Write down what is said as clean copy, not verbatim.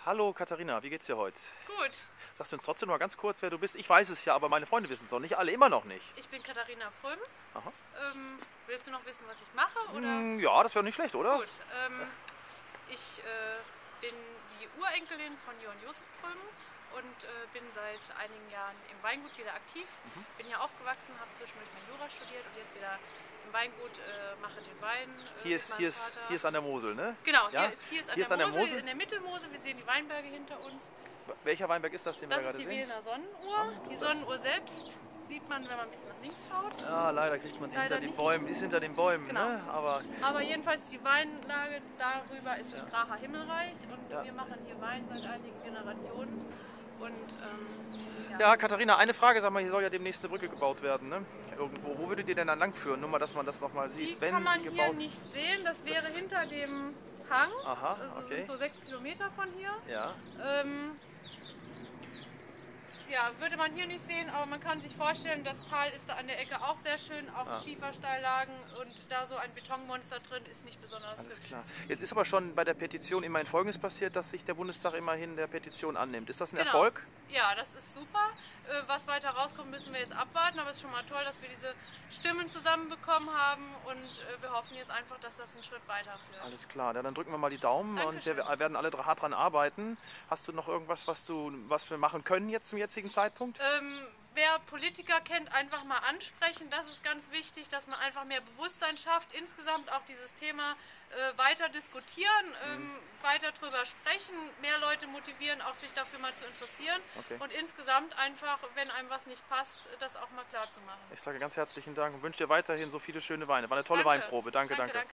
Hallo Katharina, wie geht's dir heute? Gut, Sagst du uns trotzdem noch mal ganz kurz, wer du bist? Ich weiß es ja, aber meine Freunde wissen es noch nicht. Alle immer noch nicht. ich bin Katharina Pröhm. Aha. Willst du noch wissen, was ich mache? Oder? Ja, das wäre nicht schlecht, oder? Gut, ich bin die Urenkelin von Johann Josef Pröhm und bin seit einigen Jahren im Weingut wieder aktiv. Bin hier aufgewachsen, habe zwischendurch mein Jura studiert und jetzt wieder im Weingut mache den Wein Hier mit ist, meinem hier, ist, Vater. hier ist an der Mosel, ne? Genau, Ja? hier ist Hier ist an der Mosel. in der Mittelmosel. Wir sehen die Weinberge hinter uns. Welcher Weinberg ist das, den wir Das da ist gerade die sehen? Wiener Sonnenuhr. Die Sonnenuhr selbst sieht man, wenn man ein bisschen nach links schaut. Ja, leider kriegt man sie Leider hinter den nicht. Bäumen. Ist hinter den Bäumen, Genau. ne? Aber Aber jedenfalls die Weinlage darüber ist das Gracher Himmelreich und Ja. wir machen hier Wein seit einigen Generationen. Und ja, Katharina, eine Frage, sag mal, hier soll ja demnächst eine Brücke gebaut werden, ne? Irgendwo. Wo würdet ihr denn dann langführen? Nur mal, dass man das nochmal die sieht, wenn kann man sie hier gebaut nicht sehen. Das wäre hinter dem Hang. Aha, Also okay. sind so 6 Kilometer von hier. Ja. Ja, würde man hier nicht sehen, aber man kann sich vorstellen, das Tal ist da an der Ecke auch sehr schön, auch Schiefersteillagen und da so ein Betonmonster drin ist nicht besonders Alles hübsch. klar. Jetzt ist aber schon bei der Petition immerhin Folgendes passiert, dass sich der Bundestag immerhin der Petition annimmt. Ist das ein Genau. Erfolg? Ja, das ist super. Was weiter rauskommt, müssen wir jetzt abwarten, aber es ist schon mal toll, dass wir diese Stimmen zusammenbekommen haben und wir hoffen jetzt einfach, dass das einen Schritt weiterführt. Alles klar, ja, dann drücken wir mal die Daumen und Dankeschön. wir werden alle hart dran arbeiten. Hast du noch irgendwas, was wir machen können jetzt zum jetzigen Zeitpunkt? Wer Politiker kennt, einfach mal ansprechen. Das ist ganz wichtig, dass man einfach mehr Bewusstsein schafft. Insgesamt auch dieses Thema weiter diskutieren, weiter drüber sprechen, mehr Leute motivieren, auch sich dafür mal zu interessieren. Okay. Und insgesamt einfach, wenn einem was nicht passt, das auch mal klar zu machen. Ich sage ganz herzlichen Dank und wünsche dir weiterhin so viele schöne Weine. War eine tolle Danke. Weinprobe. Danke, danke. Danke.